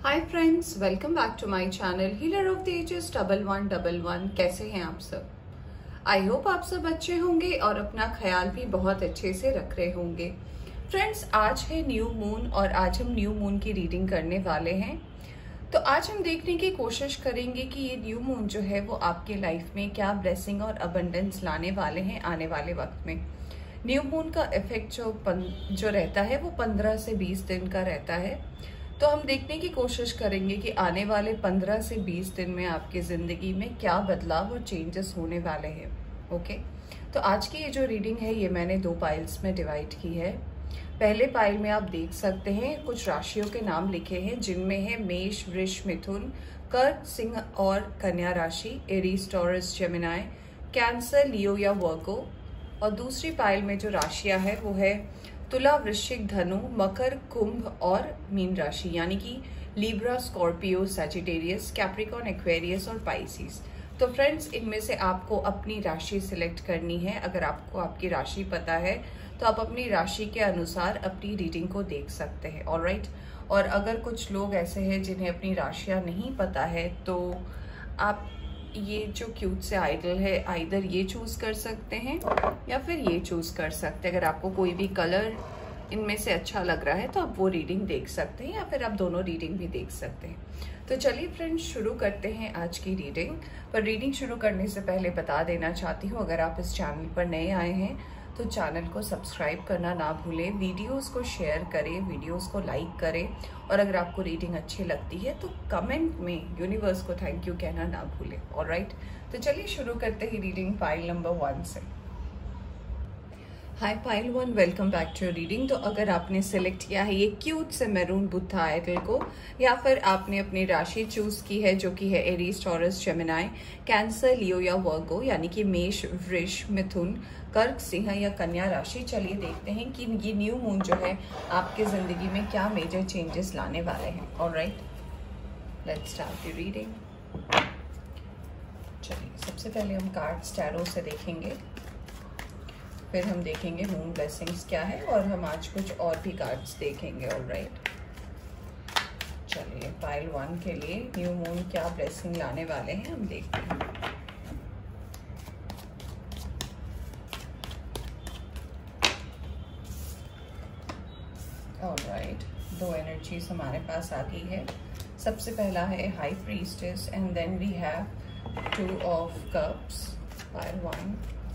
Hi friends, welcome back to my channel healer of the ages 1111। कैसे हैं आप सब? आई होप आप सब अच्छे होंगे और अपना ख्याल भी बहुत अच्छे से रख रहे होंगे। फ्रेंड्स, आज है न्यू मून और आज हम न्यू मून की रीडिंग करने वाले हैं। तो आज हम देखने की कोशिश करेंगे कि ये न्यू मून जो है वो आपके लाइफ में क्या ब्लेसिंग और अबंडेंस लाने वाले हैं आने वाले वक्त में। न्यू मून का इफेक्ट जो रहता है वो 15 से 20 दिन का रहता है। तो हम देखने की कोशिश करेंगे कि आने वाले 15 से 20 दिन में आपकी ज़िंदगी में क्या बदलाव और चेंजेस होने वाले हैं। ओके, तो आज की ये जो रीडिंग है ये मैंने 2 पाइल्स में डिवाइड की है। पहले पाइल में आप देख सकते हैं कुछ राशियों के नाम लिखे हैं, जिनमें है मेष, वृष, मिथुन, कर्क, सिंह और कन्या राशि, Aries, Taurus, Gemini, Cancer, Leo या वर्गो। और दूसरी पाइल में जो राशियां है वो है तुला, वृश्चिक, धनु, मकर, कुंभ और मीन राशि, यानी कि Libra, Scorpio, Sagittarius, Capricorn, Aquarius और पाइसिस। तो फ्रेंड्स, इनमें से आपको अपनी राशि सिलेक्ट करनी है। अगर आपको आपकी राशि पता है तो आप अपनी राशि के अनुसार अपनी रीडिंग को देख सकते हैं। ऑलराइट, और अगर कुछ लोग ऐसे हैं जिन्हें अपनी राशियां नहीं पता है तो आप ये जो क्यूट से आइडल है आइदर ये चूज कर सकते हैं या फिर ये चूज कर सकते हैं। अगर आपको कोई भी कलर इनमें से अच्छा लग रहा है तो आप वो रीडिंग देख सकते हैं या फिर आप दोनों रीडिंग भी देख सकते हैं। तो चलिए फ्रेंड्स, शुरू करते हैं आज की रीडिंग। पर रीडिंग शुरू करने से पहले बता देना चाहती हूँ, अगर आप इस चैनल पर नए आए हैं तो चैनल को सब्सक्राइब करना ना भूलें, वीडियोस को शेयर करें, वीडियोस को लाइक करें, और अगर आपको रीडिंग अच्छी लगती है तो कमेंट में यूनिवर्स को थैंक यू कहना ना भूलें। ऑलराइट, तो चलिए शुरू करते हैं रीडिंग पाइल नंबर 1 से। Hi pile 1, welcome back to reading. तो अगर आपने सेलेक्ट किया है ये क्यूट से मैरून बुद्धा आइडल को, या फिर आपने अपनी राशि चूज की है जो कि है Aries, Taurus, Gemini, Cancer, Leo या वर्गो, यानी कि मेष, वृष, मिथुन, कर्क, सिंह या कन्या राशि, चलिए देखते हैं कि ये न्यू मून जो है आपके जिंदगी में क्या मेजर चेंजेस लाने वाले हैं। Alright, let's start the reading. चलिए, सबसे पहले हम कार्ड्स टैरो से देखेंगे, फिर हम देखेंगे मून ब्लेसिंग्स क्या है, और हम आज कुछ और भी कार्ड्स देखेंगे। ऑलराइट, चलिए पाइल 1 के लिए न्यू मून क्या ब्लेसिंग लाने वाले हैं हम देखते हैं। ऑलराइट, 2 एनर्जीज हमारे पास आ गई है। सबसे पहला है high priestess and then we have 2 of cups, pile 1।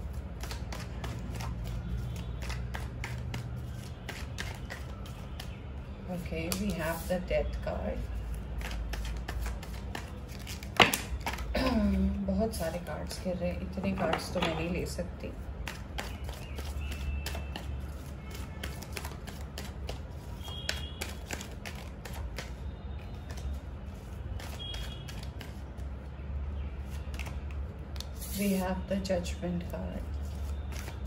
Okay, we have the death card. बहुत सारे कार्ड्स गिर रहे हैं, इतने कार्ड्स तो मैं नहीं ले सकती। We have the judgment card,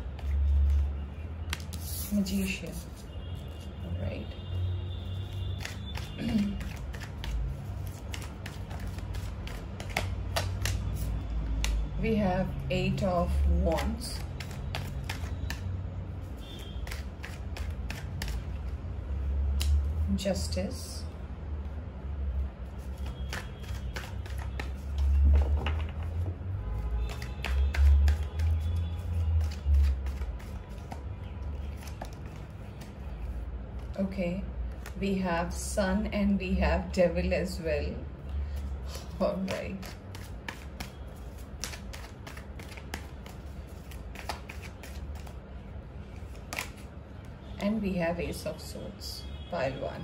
magician. All right. We have 8 of wands, justice, okay, we have sun and we have devil as well. All right, and we have ace of swords, pile 1,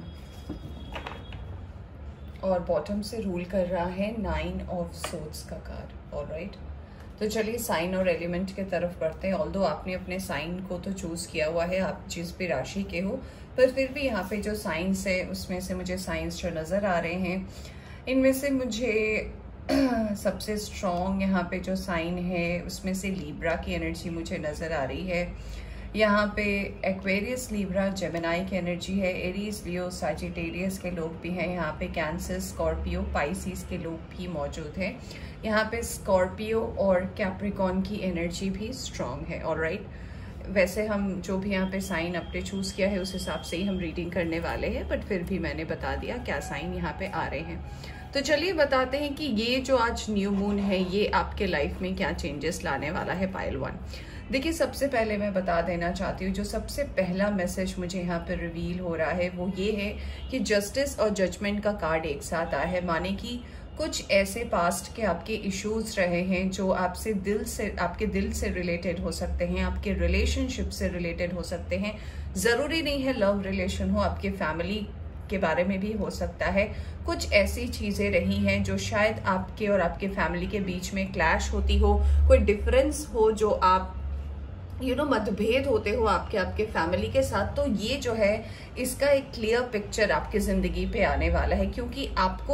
और bottom से rule कर रहा है 9 of swords का card. Alright, तो चलिए sign और element की तरफ बढ़ते हैं। ऑल्दो आपने अपने साइन को तो चूज किया हुआ है, आप जिस भी राशि के हो, पर फिर भी यहाँ पे जो साइंस है उसमें से मुझे साइंस जो नज़र आ रहे हैं, इनमें से मुझे सबसे स्ट्रॉन्ग यहाँ पे जो साइन है उसमें से लीब्रा की एनर्जी मुझे नज़र आ रही है। यहाँ पे एक्वेरियस, लिब्रा, जेमिनी की एनर्जी है। एरीज, लियो, सैजिटेरियस के लोग भी हैं। यहाँ पे कैंसर, स्कॉर्पियो, पाइसिस के लोग भी मौजूद हैं। यहाँ पे स्कॉर्पियो और कैप्रिकॉर्न की एनर्जी भी स्ट्रॉन्ग है। ऑलराइट, वैसे हम जो भी यहाँ पे साइन अपने चूज किया है उस हिसाब से ही हम रीडिंग करने वाले हैं, बट फिर भी मैंने बता दिया क्या साइन यहाँ पे आ रहे हैं। तो चलिए बताते हैं कि ये जो आज न्यू मून है ये आपके लाइफ में क्या चेंजेस लाने वाला है पाइल 1। देखिए, सबसे पहले मैं बता देना चाहती हूँ, जो सबसे पहला मैसेज मुझे यहाँ पर रिवील हो रहा है वो ये है कि जस्टिस और जजमेंट का कार्ड एक साथ आया है। माने कि कुछ ऐसे पास्ट के आपके इश्यूज रहे हैं जो आपके दिल से रिलेटेड हो सकते हैं, आपके रिलेशनशिप से रिलेटेड हो सकते हैं। जरूरी नहीं है लव रिलेशन हो, आपके फैमिली के बारे में भी हो सकता है। कुछ ऐसी चीजें रही हैं जो शायद आपके और आपके फैमिली के बीच में क्लैश होती हो, कोई डिफरेंस हो, जो आप मतभेद होते हो आपके फैमिली के साथ। तो ये जो है इसका एक क्लियर पिक्चर आपकी जिंदगी पे आने वाला है, क्योंकि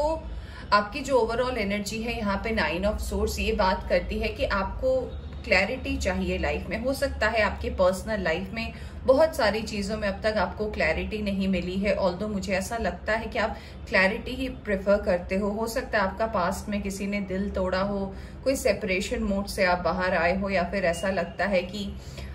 आपकी जो ओवरऑल एनर्जी है यहाँ पे 9 ऑफ सोर्स ये बात करती है कि आपको क्लैरिटी चाहिए लाइफ में। हो सकता है आपके पर्सनल लाइफ में बहुत सारी चीजों में अब तक आपको क्लैरिटी नहीं मिली है, ऑल्दो मुझे ऐसा लगता है कि आप क्लैरिटी ही प्रेफर करते हो। सकता है आपका पास्ट में किसी ने दिल तोड़ा हो, कोई सेपरेशन मोड से आप बाहर आए हो, या फिर ऐसा लगता है कि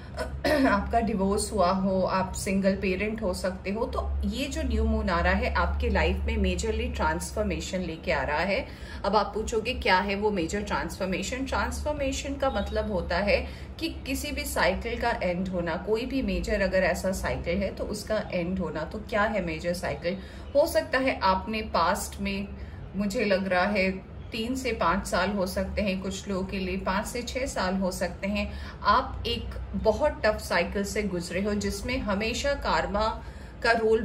आपका डिवोर्स हुआ हो, आप सिंगल पेरेंट हो सकते हो। तो ये जो न्यू मून आ रहा है आपके लाइफ में मेजरली ट्रांसफॉर्मेशन लेके आ रहा है। अब आप पूछोगे क्या है वो मेजर ट्रांसफॉर्मेशन। ट्रांसफॉर्मेशन का मतलब होता है कि किसी भी साइकिल का एंड होना, कोई भी मेजर अगर ऐसा साइकिल है तो उसका एंड होना। तो क्या है मेजर साइकिल? हो सकता है आपने पास्ट में, मुझे लग रहा है 3 से 5 साल हो सकते हैं, कुछ लोगों के लिए 5 से 6 साल हो सकते हैं, आप एक बहुत टफ साइकिल से गुजरे हो जिसमें हमेशा कार्मा का रोल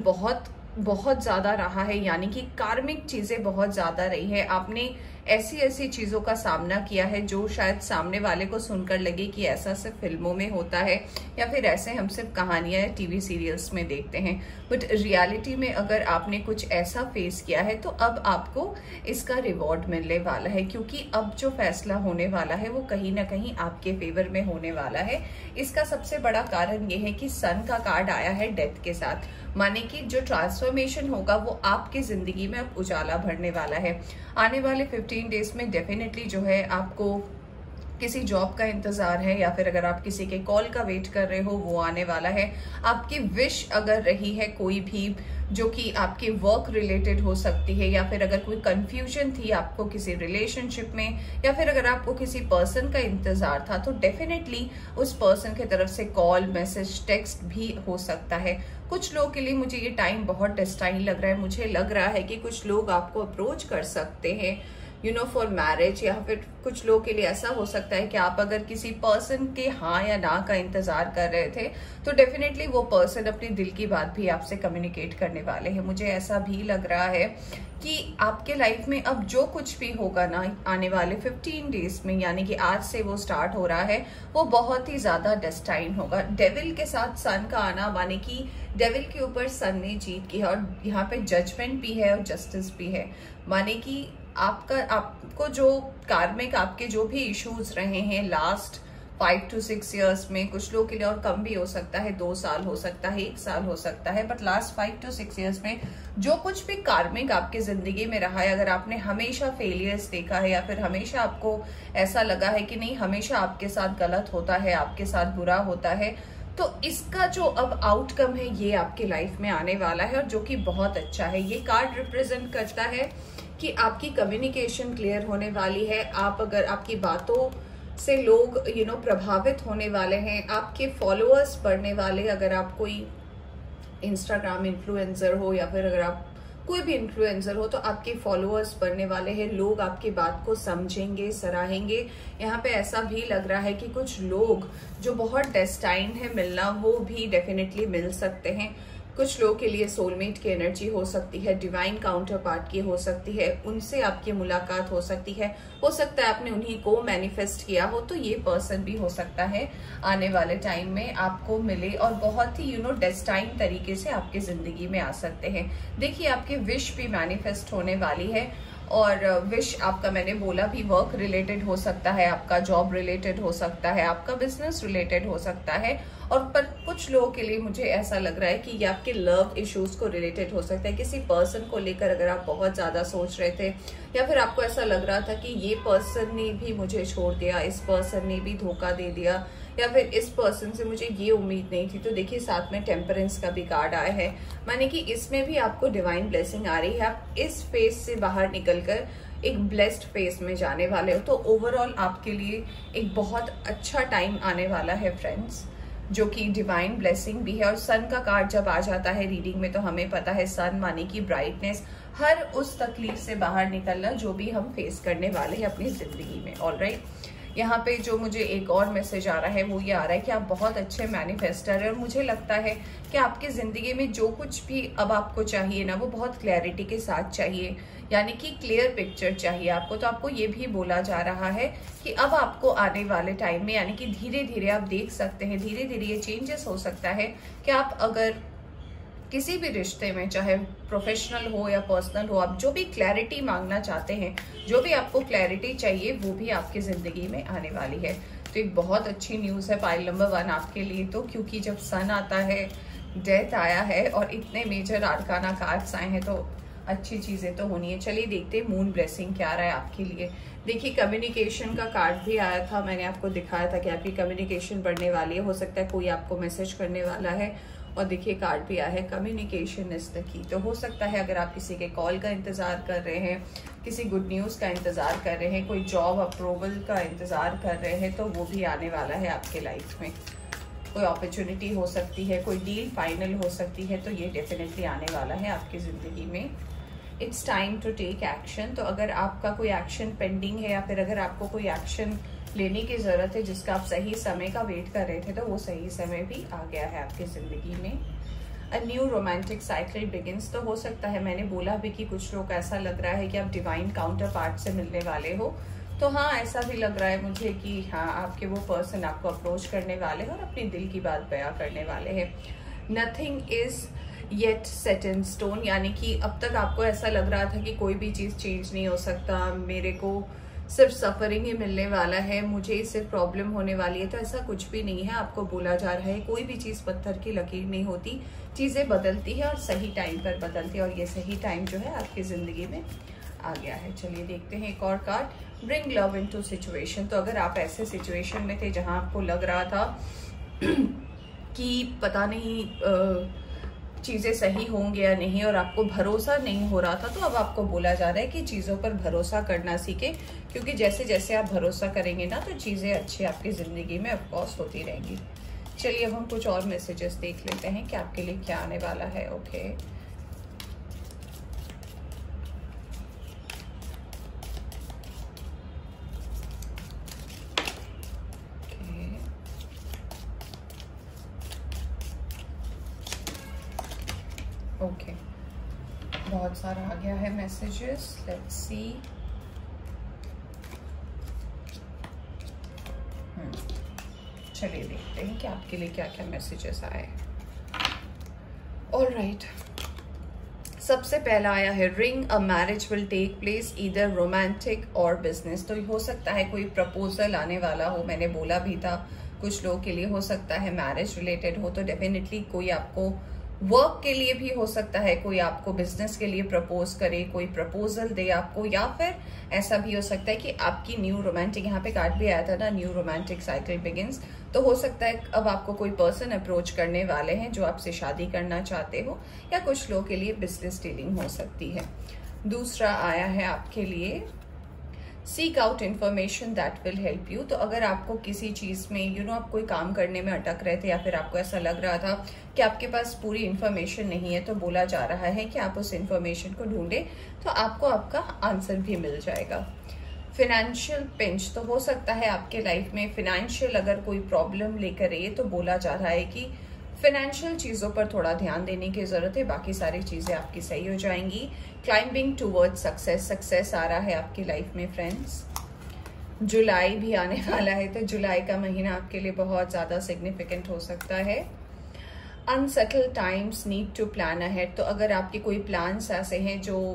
बहुत ज्यादा रहा है, यानी कि कार्मिक चीजें बहुत ज्यादा रही है। आपने ऐसी चीजों का सामना किया है जो शायद सामने वाले को सुनकर लगे कि ऐसा सिर्फ फिल्मों में होता है, या फिर ऐसे हम सिर्फ कहानियां टीवी सीरियल्स में देखते हैं। बट रियलिटी में अगर आपने कुछ ऐसा फेस किया है तो अब आपको इसका रिवॉर्ड मिलने वाला है, क्योंकि अब जो फैसला होने वाला है वो कहीं ना कहीं आपके फेवर में होने वाला है। इसका सबसे बड़ा कारण ये है कि सन का कार्ड आया है डेथ के साथ, माने कि जो ट्रांसफॉर्मेशन होगा वो आपकी जिंदगी में अब उजाला भरने वाला है। आने वाले 15 डेज में डेफिनेटली जो है आपको किसी जॉब का इंतजार है, या फिर अगर आप किसी के कॉल का वेट कर रहे हो वो आने वाला है। आपकी विश अगर रही है कोई भी जो कि आपके वर्क रिलेटेड हो सकती है, या फिर अगर कोई कंफ्यूजन थी आपको किसी रिलेशनशिप में, या फिर अगर आपको किसी पर्सन का इंतजार था, तो डेफिनेटली उस पर्सन की तरफ से कॉल, मैसेज, टेक्स्ट भी हो सकता है। कुछ लोगों के लिए मुझे ये टाइम बहुत डेस्टाइन लग रहा है। मुझे लग रहा है कि कुछ लोग आपको अप्रोच कर सकते हैं फॉर मैरिज, या फिर कुछ लोगों के लिए ऐसा हो सकता है कि आप अगर किसी पर्सन के हाँ या ना का इंतजार कर रहे थे तो डेफिनेटली वो पर्सन अपने दिल की बात भी आपसे कम्युनिकेट करने वाले हैं। मुझे ऐसा भी लग रहा है कि आपके लाइफ में अब जो कुछ भी होगा ना आने वाले 15 डेज में, यानी कि आज से वो स्टार्ट हो रहा है, वो बहुत ही ज्यादा डेस्टाइन होगा। डेविल के साथ सन का आना माने कि डेविल के ऊपर सन ने जीत की है, और यहाँ पे जजमेंट भी है और जस्टिस भी है। माने कि आपको जो कार्मिक आपके जो भी इश्यूज रहे हैं लास्ट 5 to 6 years में, कुछ लोगों के लिए और कम भी हो सकता है, 2 साल हो सकता है, 1 साल हो सकता है, बट लास्ट 5 to 6 years में जो कुछ भी कार्मिक आपकी जिंदगी में रहा है, अगर आपने हमेशा फेलियर्स देखा है, या फिर हमेशा आपको ऐसा लगा है कि नहीं हमेशा आपके साथ गलत होता है, आपके साथ बुरा होता है, तो इसका जो अब आउटकम है ये आपके लाइफ में आने वाला है, और जो कि बहुत अच्छा है। ये कार्ड रिप्रेजेंट करता है कि आपकी कम्युनिकेशन क्लियर होने वाली है। आप अगर आपकी बातों से लोग प्रभावित होने वाले हैं, आपके फॉलोअर्स बढ़ने वाले। अगर आप कोई इंस्टाग्राम इन्फ्लुएंसर हो, या फिर अगर आप कोई भी इन्फ्लुएंसर हो, तो आपके फॉलोअर्स बढ़ने वाले हैं। लोग आपकी बात को समझेंगे, सराहेंगे। यहाँ पे ऐसा भी लग रहा है कि कुछ लोग जो बहुत डेस्टाइन्ड है मिलना, वो भी डेफिनेटली मिल सकते हैं। कुछ लोगों के लिए सोलमेट की एनर्जी हो सकती है, डिवाइन काउंटर पार्ट की हो सकती है, उनसे आपकी मुलाकात हो सकती है। हो सकता है आपने उन्हीं को मैनिफेस्ट किया हो, तो ये पर्सन भी हो सकता है आने वाले टाइम में आपको मिले, और बहुत ही डेस्टाइन तरीके से आपकी जिंदगी में आ सकते हैं। देखिए, आपकी विश भी मैनिफेस्ट होने वाली है, और विश आपका मैंने बोला भी वर्क रिलेटेड हो सकता है, आपका जॉब रिलेटेड हो सकता है, आपका बिजनेस रिलेटेड हो सकता है, और पर कुछ लोगों के लिए मुझे ऐसा लग रहा है कि ये आपके लव इश्यूज को रिलेटेड हो सकता है। किसी पर्सन को लेकर अगर आप बहुत ज्यादा सोच रहे थे, या फिर आपको ऐसा लग रहा था कि ये पर्सन ने भी मुझे छोड़ दिया, इस पर्सन ने भी धोखा दे दिया, या फिर इस पर्सन से मुझे ये उम्मीद नहीं थी। तो देखिए साथ में टेम्परेंस का भी कार्ड आया है, माने कि इसमें भी आपको डिवाइन ब्लेसिंग आ रही है। आप इस फेज से बाहर निकलकर एक ब्लेस्ड फेज में जाने वाले हो। तो ओवरऑल आपके लिए एक बहुत अच्छा टाइम आने वाला है फ्रेंड्स, जो कि डिवाइन ब्लेसिंग भी है। और सन का कार्ड जब आ जाता है रीडिंग में तो हमें पता है सन माने की ब्राइटनेस, हर उस तकलीफ से बाहर निकलना जो भी हम फेस करने वाले हैं अपनी जिंदगी में। ऑलराइट, यहाँ पे जो मुझे एक और मैसेज आ रहा है वो ये आ रहा है कि आप बहुत अच्छे मैनिफेस्टर हैं और मुझे लगता है कि आपकी जिंदगी में जो कुछ भी अब आपको चाहिए ना वो बहुत क्लैरिटी के साथ चाहिए, यानी कि क्लियर पिक्चर चाहिए आपको। तो आपको ये भी बोला जा रहा है कि अब आपको आने वाले टाइम में यानी कि धीरे धीरे आप देख सकते हैं, धीरे धीरे ये चेंजेस हो सकता है कि आप अगर किसी भी रिश्ते में, चाहे प्रोफेशनल हो या पर्सनल हो, आप जो भी क्लैरिटी मांगना चाहते हैं, जो भी आपको क्लैरिटी चाहिए वो भी आपकी जिंदगी में आने वाली है। तो एक बहुत अच्छी न्यूज़ है पाइल नंबर 1 आपके लिए। तो क्योंकि जब सन आता है, डेथ आया है और इतने मेजर आर्काना कार्ड्स आए हैं तो अच्छी चीजें तो होनी है। चलिए देखते हैं मून ब्लेसिंग क्या रहा है आपके लिए। देखिए कम्युनिकेशन का कार्ड भी आया था, मैंने आपको दिखाया था कि आपकी कम्युनिकेशन बढ़ने वाली है। हो सकता है कोई आपको मैसेज करने वाला है। और देखिए कार्ड भी आया है कम्युनिकेशन इज द की। तो हो सकता है अगर आप किसी के कॉल का इंतजार कर रहे हैं, किसी गुड न्यूज का इंतजार कर रहे हैं, कोई जॉब अप्रूवल का इंतजार कर रहे हैं, तो वो भी आने वाला है आपके लाइफ में। कोई अपॉर्चुनिटी हो सकती है, कोई डील फाइनल हो सकती है, तो ये डेफिनेटली आने वाला है आपकी जिंदगी में। It's time to take action. तो अगर आपका कोई एक्शन पेंडिंग है या फिर अगर आपको कोई एक्शन लेने की जरूरत है जिसका आप सही समय का वेट कर रहे थे, तो वो सही समय भी आ गया है आपकी जिंदगी में। A new romantic cycle begins. तो हो सकता है, मैंने बोला भी कि कुछ लोग ऐसा लग रहा है कि आप डिवाइन काउंटर पार्ट से मिलने वाले हो। तो हाँ, ऐसा भी लग रहा है मुझे कि हाँ आपके वो पर्सन आपको अप्रोच करने वाले हैं और अपने दिल की बात बयां करने वाले हैं। Nothing is yet set in stone, यानी कि अब तक आपको ऐसा लग रहा था कि कोई भी चीज़ चेंज नहीं हो सकता, मेरे को सिर्फ सफरिंग ही मिलने वाला है, मुझे सिर्फ प्रॉब्लम होने वाली है। तो ऐसा कुछ भी नहीं है। आपको बोला जा रहा है कोई भी चीज़ पत्थर की लकीर नहीं होती, चीज़ें बदलती है और सही टाइम पर बदलती है। और ये सही टाइम जो है आपकी ज़िंदगी में आ गया है। चलिए देखते हैं एक और card, bring love into situation. तो अगर आप ऐसे सिचुएशन में थे जहां आपको लग रहा था कि पता नहीं चीज़ें सही होंगे या नहीं और आपको भरोसा नहीं हो रहा था, तो अब आपको बोला जा रहा है कि चीज़ों पर भरोसा करना सीखें, क्योंकि जैसे जैसे आप भरोसा करेंगे ना तो चीज़ें अच्छी आपकी ज़िंदगी में ऑफकोर्स होती रहेंगी। चलिए अब हम कुछ और मैसेजेस देख लेते हैं कि आपके लिए क्या आने वाला है। ओके, ओके, बहुत सारा आ गया है मैसेजेस। Let's see. चलिए देखते हैं कि आपके लिए क्या क्या मैसेजेस आए। ऑलराइट, सबसे पहला आया है ring, a marriage will take place either romantic और बिजनेस। तो हो सकता है कोई प्रपोजल आने वाला हो, मैंने बोला भी था कुछ लोगों के लिए हो सकता है मैरिज रिलेटेड हो। तो डेफिनेटली कोई आपको वर्क के लिए भी हो सकता है, कोई आपको बिजनेस के लिए प्रपोज करे, कोई प्रपोजल दे आपको, या फिर ऐसा भी हो सकता है कि आपकी न्यू रोमांटिक, यहाँ पे कार्ड भी आया था ना, न्यू रोमांटिक साइकिल बिगिंस। तो हो सकता है अब आपको कोई पर्सन अप्रोच करने वाले हैं जो आपसे शादी करना चाहते हो, या कुछ लोगों के लिए बिजनेस डीलिंग हो सकती है। दूसरा आया है आपके लिए seek out information that will help you. तो अगर आपको किसी चीज़ में आप कोई काम करने में अटक रहे थे या फिर आपको ऐसा लग रहा था कि आपके पास पूरी इन्फॉर्मेशन नहीं है, तो बोला जा रहा है कि आप उस इन्फॉर्मेशन को ढूंढें तो आपको आपका आंसर भी मिल जाएगा। Financial pinch. तो हो सकता है आपके लाइफ में फिनेंशियल अगर कोई प्रॉब्लम लेकर आए तो बोला जा रहा है कि फिनेंशियल चीज़ों पर थोड़ा ध्यान देने की ज़रूरत है, बाकी सारी चीज़ें आपकी सही हो जाएंगी। क्लाइंबिंग टूवर्ड सक्सेस, सक्सेस आ रहा है आपकी लाइफ में फ्रेंड्स। जुलाई भी आने वाला है, तो जुलाई का महीना आपके लिए बहुत ज़्यादा सिग्निफिकेंट हो सकता है। Unsettle times need to plan ahead. तो अगर आपके कोई प्लान्स ऐसे हैं जो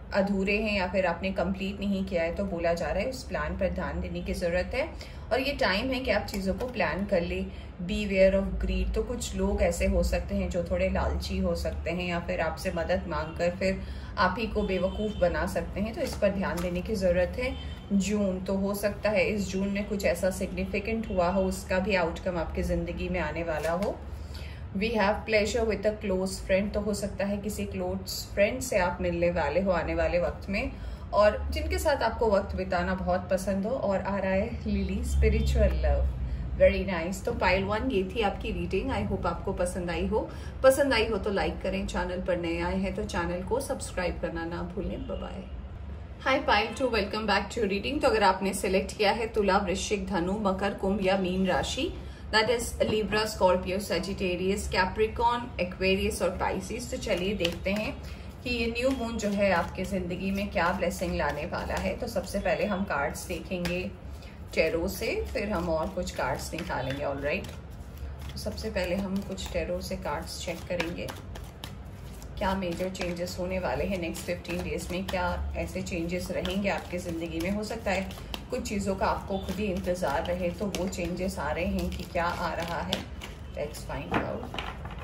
अधूरे हैं या फिर आपने कंप्लीट नहीं किया है तो बोला जा रहा है उस प्लान पर ध्यान देने की ज़रूरत है। और ये टाइम है कि आप चीज़ों को प्लान कर ले। बी वेयर ऑफ ग्रीड, तो कुछ लोग ऐसे हो सकते हैं जो थोड़े लालची हो सकते हैं या फिर आपसे मदद मांगकर फिर आप ही को बेवकूफ़ बना सकते हैं, तो इस पर ध्यान देने की ज़रूरत है। जून, तो हो सकता है इस जून में कुछ ऐसा सिग्निफिकेंट हुआ हो, उसका भी आउटकम आपकी ज़िंदगी में आने वाला हो। We have pleasure with a close friend, तो हो सकता है किसी क्लोज फ्रेंड से आप मिलने वाले हो आने वाले वक्त में और जिनके साथ आपको वक्त बिताना बहुत पसंद हो। और आ रहा है lily, spiritual love, very nice. तो पाइल 1 ये थी आपकी रीडिंग। आई होप आपको पसंद आई हो तो लाइक करें, चैनल पर नए आए हैं तो चैनल को सब्सक्राइब करना ना भूलें। Bye bye. Hi pile 2, welcome back to reading. तो अगर आपने सिलेक्ट किया है तुला, वृश्चिक, धनु, मकर, कुंभ या मीन राशि, that is Libra, Scorpio, Sagittarius, Capricorn, Aquarius और पाइसिस, तो चलिए देखते हैं कि ये न्यू मून जो है आपके जिंदगी में क्या ब्लेसिंग लाने वाला है। तो सबसे पहले हम कार्ड्स देखेंगे टेरो से, फिर हम और कुछ कार्ड्स निकालेंगे। ऑलराइट, तो सबसे पहले हम कुछ टेरो से कार्ड्स चेक करेंगे क्या मेजर चेंजेस होने वाले हैं नेक्स्ट 15 डेज में। क्या ऐसे चेंजेस रहेंगे आपकी ज़िंदगी में। हो सकता है कुछ चीज़ों का आपको खुद ही इंतज़ार रहे, तो वो चेंजेस आ रहे हैं कि क्या आ रहा है। Let's find out.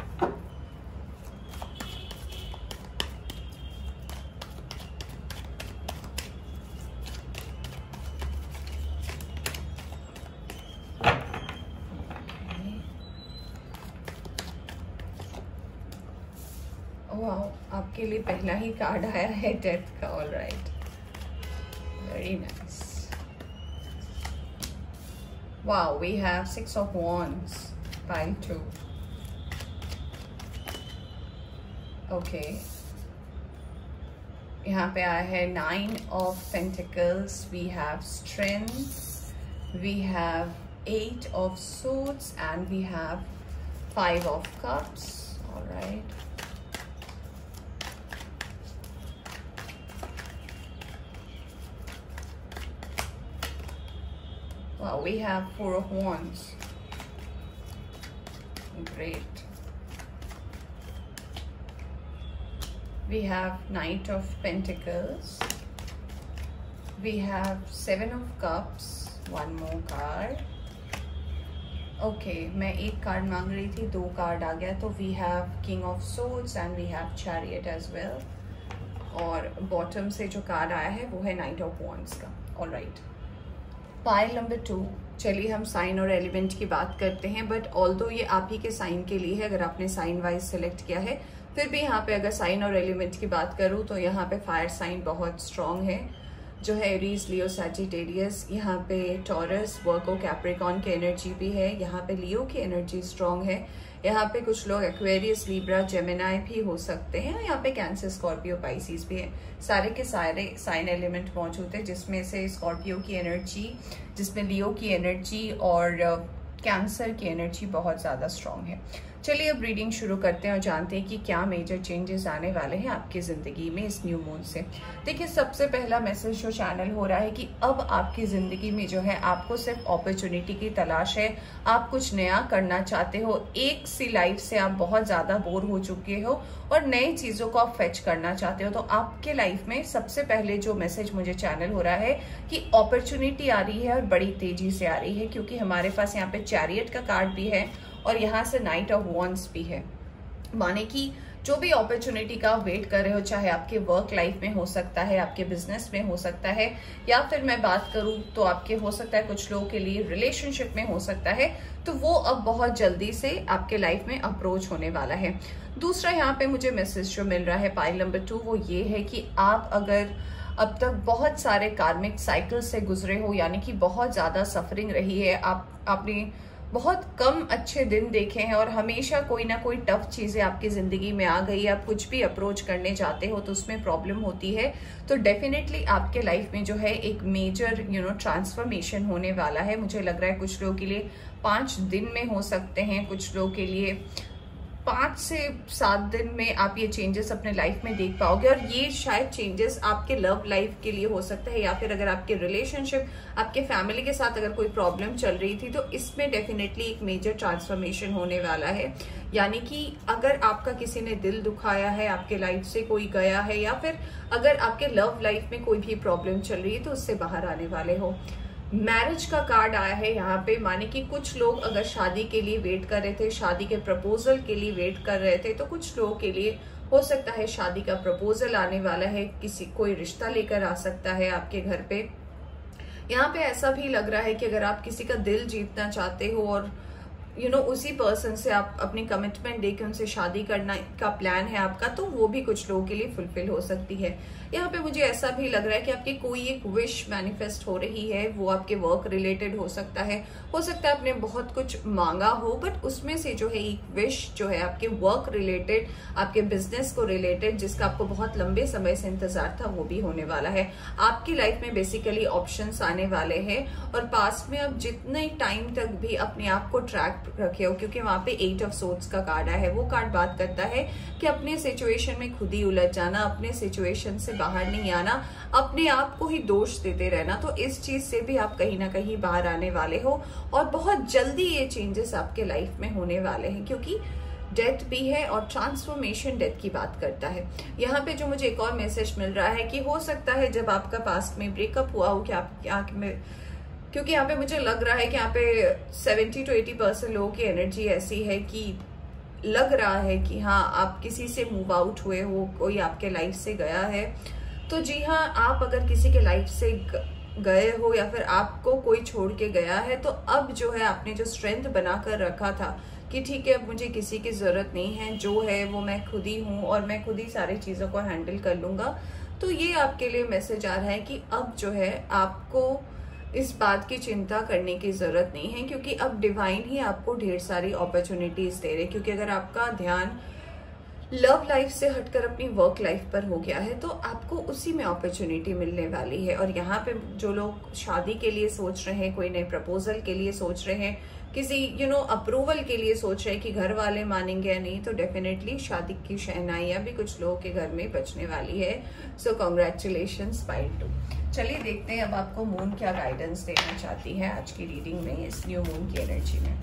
वाओ, आपके लिए पहला ही कार्ड आया है डेथ का। Alright, very nice. Wow, we have 6 of Wands, pile 2. Okay, यहाँ पे आया है 9 of Pentacles, we have Strength, we have 8 of Swords and we have 5 of Cups. All right. Wow, we have 4 of Wands. Great. We have Knight of Pentacles. We have 7 of Cups. One more card. Okay, मैं एक card मांग रही थी, 2 card आ गया। तो we have King of Swords and we have Chariot as well. और bottom से जो कार्ड आया है वो है Knight of Wands का। All right. पाइल नंबर 2, चलिए हम साइन और एलिमेंट की बात करते हैं। बट ऑल्दो ये आप ही के साइन के लिए है, अगर आपने साइन वाइज सेलेक्ट किया है, फिर भी यहाँ पे अगर साइन और एलिमेंट की बात करूँ तो यहाँ पे फायर साइन बहुत स्ट्रॉन्ग है जो है एरीज, लियो, सैजिटेरियस। यहाँ पे टॉरस, वर्गो, कैप्रिकॉन की एनर्जी भी है। यहाँ पे लियो की एनर्जी स्ट्रॉन्ग है। यहाँ पे कुछ लोग एक्वेरियस, लिब्रा, जेमिनाई भी हो सकते हैं। यहाँ पे कैंसर, स्कॉर्पियो, पाइसिस भी है। सारे के सारे साइन एलिमेंट मौजूद है, जिसमें से स्कॉर्पियो की एनर्जी, जिसमें लियो की एनर्जी और कैंसर की एनर्जी बहुत ज़्यादा स्ट्रॉन्ग है। चलिए अब रीडिंग शुरू करते हैं और जानते हैं कि क्या मेजर चेंजेस आने वाले हैं आपकी ज़िंदगी में इस न्यू मून से। देखिए, सबसे पहला मैसेज जो चैनल हो रहा है कि अब आपकी ज़िंदगी में जो है आपको सिर्फ अपॉर्चुनिटी की तलाश है। आप कुछ नया करना चाहते हो, एक सी लाइफ से आप बहुत ज़्यादा बोर हो चुके हो और नई चीज़ों को आप फेच करना चाहते हो। तो आपके लाइफ में सबसे पहले जो मैसेज मुझे चैनल हो रहा है कि अपॉर्चुनिटी आ रही है और बड़ी तेज़ी से आ रही है, क्योंकि हमारे पास यहाँ पे चैरियट का कार्ड भी है और यहाँ से नाइट ऑफ वॉन्ड्स भी है। माने कि जो भी अपॉर्चुनिटी का आप वेट कर रहे हो, चाहे आपके वर्क लाइफ में हो सकता है, आपके बिजनेस में हो सकता है, या फिर मैं बात करूं तो आपके हो सकता है कुछ लोगों के लिए रिलेशनशिप में हो सकता है, तो वो अब बहुत जल्दी से आपके लाइफ में अप्रोच होने वाला है। दूसरा यहाँ पे मुझे मैसेज जो मिल रहा है पाइल नंबर 2 वो ये है कि आप अगर अब तक बहुत सारे कार्मिक साइकिल से गुजरे हो, यानी कि बहुत ज़्यादा सफरिंग रही है, आपने बहुत कम अच्छे दिन देखे हैं और हमेशा कोई ना कोई टफ चीज़ें आपकी ज़िंदगी में आ गई, आप कुछ भी अप्रोच करने जाते हो तो उसमें प्रॉब्लम होती है, तो डेफिनेटली आपके लाइफ में जो है एक मेजर ट्रांसफॉर्मेशन होने वाला है। मुझे लग रहा है कुछ लोगों के लिए 5 दिन में हो सकते हैं, कुछ लोगों के लिए 5 से 7 दिन में आप ये चेंजेस अपने लाइफ में देख पाओगे। और ये शायद चेंजेस आपके लव लाइफ के लिए हो सकता है, या फिर अगर आपके रिलेशनशिप, आपके फैमिली के साथ अगर कोई प्रॉब्लम चल रही थी तो इसमें डेफिनेटली एक मेजर ट्रांसफॉर्मेशन होने वाला है। यानी कि अगर आपका किसी ने दिल दुखाया है, आपके लाइफ से कोई गया है, या फिर अगर आपके लव लाइफ में कोई भी प्रॉब्लम चल रही है तो उससे बाहर आने वाले हो। मैरिज का कार्ड आया है यहाँ पे, माने कि कुछ लोग अगर शादी के लिए वेट कर रहे थे, शादी के प्रपोजल के लिए वेट कर रहे थे, तो कुछ लोगों के लिए हो सकता है शादी का प्रपोजल आने वाला है, किसी कोई रिश्ता लेकर आ सकता है आपके घर पे। यहाँ पे ऐसा भी लग रहा है कि अगर आप किसी का दिल जीतना चाहते हो और उसी पर्सन से आप अपनी कमिटमेंट देके उनसे शादी करना का प्लान है आपका, तो वो भी कुछ लोगों के लिए फुलफिल हो सकती है। यहाँ पे मुझे ऐसा भी लग रहा है कि आपकी कोई एक विश मैनिफेस्ट हो रही है, वो आपके वर्क रिलेटेड हो सकता है आपने बहुत कुछ मांगा हो, बट उसमें से जो है एक विश जो है आपके वर्क रिलेटेड, आपके बिजनेस को रिलेटेड, जिसका आपको बहुत लंबे समय से इंतजार था, वो भी होने वाला है। आपकी लाइफ में बेसिकली ऑप्शंस आने वाले हैं, और पास्ट में आप जितने टाइम तक भी अपने आप को ट्रैक रखे हो, क्योंकि वहां पे 8 ऑफ सोर्ड्स का कार्ड आया है, वो कार्ड बात करता है कि अपने सिचुएशन में खुद ही उलझ जाना, अपने सिचुएशन से बाहर नहीं आना, अपने आप को ही दोष देते रहना। तो इस चीज से भी आप कहीं ना कहीं बाहर आने वाले हो, और बहुत जल्दी ये चेंजेस आपके लाइफ में होने वाले हैं, क्योंकि डेथ भी है और ट्रांसफॉर्मेशन डेथ की बात करता है। यहाँ पे जो मुझे एक और मैसेज मिल रहा है कि हो सकता है जब आपका पास्ट में ब्रेकअप हुआ हो कि आप में, क्योंकि यहाँ पे मुझे लग रहा है कि यहाँ पे 70 to 80% लोगों की एनर्जी ऐसी है कि लग रहा है कि हाँ आप किसी से मूव आउट हुए हो, कोई आपके लाइफ से गया है। तो जी हाँ, आप अगर किसी के लाइफ से गए हो या फिर आपको कोई छोड़ के गया है, तो अब जो है आपने जो स्ट्रेंथ बना कर रखा था कि ठीक है अब मुझे किसी की जरूरत नहीं है, जो है वो मैं खुद ही हूँ और मैं खुद ही सारी चीजों को हैंडल कर लूंगा, तो ये आपके लिए मैसेज आ रहा है कि अब जो है आपको इस बात की चिंता करने की जरूरत नहीं है, क्योंकि अब डिवाइन ही आपको ढेर सारी अपॉर्चुनिटीज दे रहे। क्योंकि अगर आपका ध्यान लव लाइफ से हटकर अपनी वर्क लाइफ पर हो गया है, तो आपको उसी में अपॉर्चुनिटी मिलने वाली है। और यहाँ पे जो लोग शादी के लिए सोच रहे हैं, कोई नए प्रपोजल के लिए सोच रहे हैं, किसी अप्रूवल के लिए सोच रहे हैं कि घर वाले मानेंगे या नहीं, तो डेफिनेटली शादी की शहनाइयां भी कुछ लोगों के घर में बचने वाली है। So congratulations pile 2। चलिए देखते हैं अब आपको मून क्या गाइडेंस देना चाहती है आज की रीडिंग में, इस न्यू मून की एनर्जी में।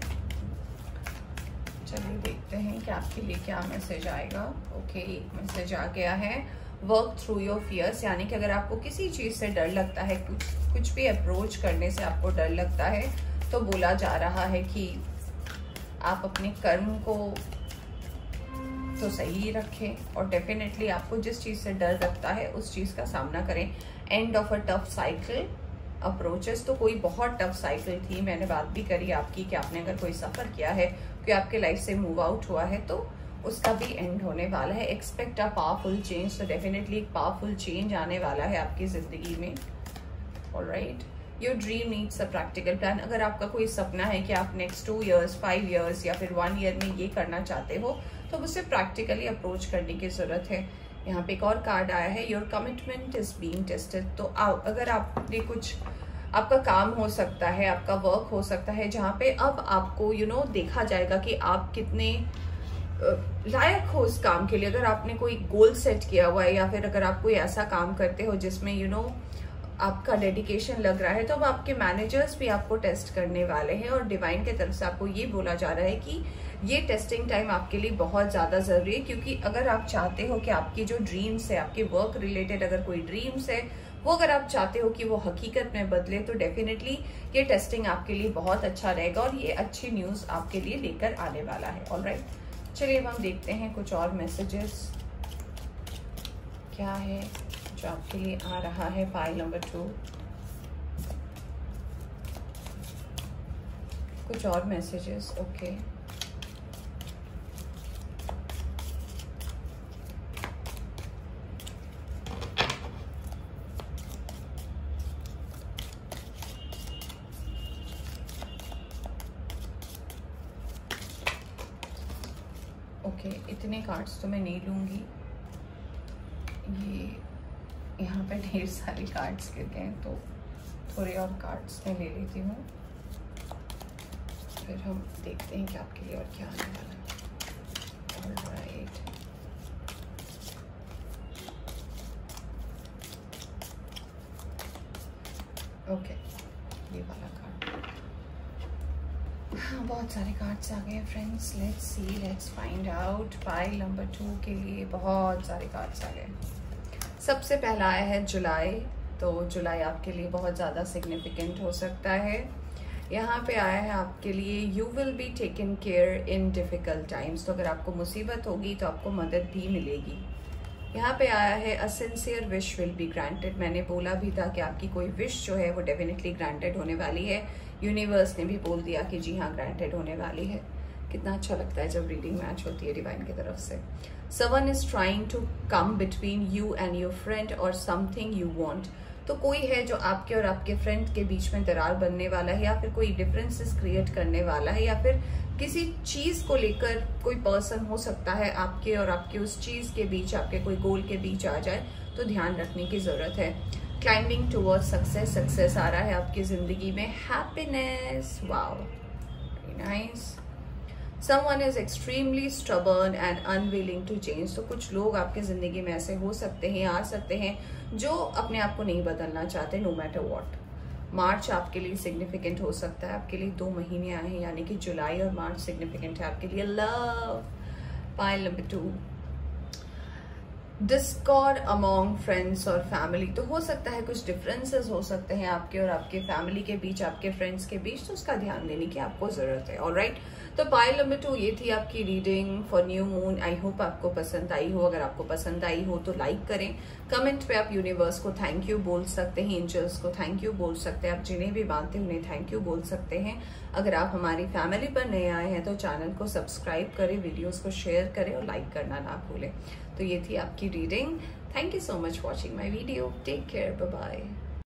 चलिए देखते हैं कि आपके लिए क्या मैसेज आएगा। ओके, एक मैसेज आ गया है, वर्क थ्रू योर फियर्स। यानी कि अगर आपको किसी चीज से डर लगता है, कुछ भी अप्रोच करने से आपको डर लगता है, तो बोला जा रहा है कि आप अपने कर्म को तो सही रखें और डेफिनेटली आपको जिस चीज से डर लगता है उस चीज का सामना करें। End of a tough cycle approaches, तो कोई बहुत टफ साइकिल थी, मैंने बात भी करी आपकी कि आपने अगर कोई सफर किया है, कोई आपके लाइफ से मूव आउट हुआ है, तो उसका भी एंड होने वाला है। एक्सपेक्ट अ पावरफुल चेंज, तो डेफिनेटली एक पावरफुल चेंज आने वाला है आपकी जिंदगी में। Alright, your dream needs a practical plan. अगर आपका कोई सपना है कि आप नेक्स्ट 2 years, 5 years या फिर 1 year में ये करना चाहते हो, तो उसे प्रैक्टिकली अप्रोच करने की जरूरत है। यहाँ पे एक और कार्ड आया है, your commitment is being tested. तो अगर आपने कुछ, आपका काम हो सकता है, आपका वर्क हो सकता है, जहाँ पे अब आपको देखा जाएगा कि आप कितने लायक हो उस काम के लिए। अगर आपने कोई गोल सेट किया हुआ है या फिर अगर आप कोई ऐसा काम करते हो जिसमें आपका डेडिकेशन लग रहा है, तो अब आपके मैनेजर्स भी आपको टेस्ट करने वाले हैं। और डिवाइन की तरफ से आपको ये बोला जा रहा है कि ये टेस्टिंग टाइम आपके लिए बहुत ज्यादा जरूरी है, क्योंकि अगर आप चाहते हो कि आपकी जो ड्रीम्स है, आपके वर्क रिलेटेड अगर कोई ड्रीम्स है, वो अगर आप चाहते हो कि वो हकीकत में बदले, तो डेफिनेटली ये टेस्टिंग आपके लिए बहुत अच्छा रहेगा और ये अच्छी न्यूज आपके लिए लेकर आने वाला है। ऑलराइट, चलिए अब हम देखते हैं कुछ और मैसेजेस क्या है जो आपके लिए आ रहा है। पाइल नंबर 2, कुछ और मैसेजेस। ओके, ओके, इतने कार्ड्स तो मैं नहीं लूंगी, ये यहाँ पे ढेर सारे कार्ड्स गिर गए, तो थोड़े और कार्ड्स मैं ले लेती हूँ, फिर हम देखते हैं कि आपके लिए और क्या आने वाला है। ऑलराइट, ओके, ये वाला कार्ड। हाँ, बहुत सारे कार्ड्स आ गए friends. Let's see, let's find out. Pile number 2 के लिए बहुत सारे कार्ड्स आ गए। सबसे पहला आया है जुलाई। तो जुलाई आपके लिए बहुत ज़्यादा सिग्निफिकेंट हो सकता है। यहाँ पे आया है आपके लिए you will be taken care in difficult times. तो अगर आपको मुसीबत होगी तो आपको मदद भी मिलेगी। यहाँ पे आया है a sincere wish will be granted. मैंने बोला भी था कि आपकी कोई विश जो है वो डेफिनेटली ग्रांटेड होने वाली है। यूनिवर्स ने भी बोल दिया कि जी हाँ, ग्रांटेड होने वाली है। कितना अच्छा लगता है जब रीडिंग मैच होती है डिवाइन की तरफ से। Someone is trying to come between you and your friend और समथिंग यू वांट। तो कोई है जो आपके और आपके फ्रेंड के बीच में दरार बनने वाला है, या फिर कोई डिफरेंसेस क्रिएट करने वाला है, या फिर किसी चीज को लेकर कोई पर्सन हो सकता है आपके और आपके उस चीज के बीच, आपके कोई गोल के बीच आ जाए, तो ध्यान रखने की जरूरत है। क्लाइंबिंग टुवर्ड्स सक्सेस, सक्सेस आ रहा है आपकी जिंदगी में। Happiness, wow, very nice. Someone is extremely stubborn and unwilling to change। तो कुछ लोग आपके जिंदगी में ऐसे हो सकते हैं, आ सकते हैं, जो अपने आप को नहीं बदलना चाहते नो मैटर वॉट। मार्च आपके लिए सिग्निफिकेंट हो सकता है। आपके लिए 2 महीने आए हैं, यानी कि जुलाई और मार्च सिग्निफिकेंट है आपके लिए। Love, pile number 2, discord among friends और फैमिली। तो हो सकता है कुछ डिफरेंसेस हो सकते हैं आपके और आपके फैमिली के बीच, आपके फ्रेंड्स के बीच, तो उसका ध्यान देने की आपको जरूरत है। ऑलराइट, तो पाइल नंबर 2 ये थी आपकी reading for new moon. I hope आपको पसंद आई हो। अगर आपको पसंद आई हो तो लाइक करें। कमेंट पे आप यूनिवर्स को थैंक यू बोल सकते हैं, एंजल्स को थैंक यू बोल सकते हैं, आप जिन्हें भी मानते हैं उन्हें थैंक यू बोल सकते हैं। अगर आप हमारी फैमिली पर नए आए हैं तो चैनल को सब्सक्राइब करें, वीडियोस को शेयर करें और लाइक करना ना भूलें। तो ये थी आपकी reading. Thank you so much watching my video. Take care, bye bye.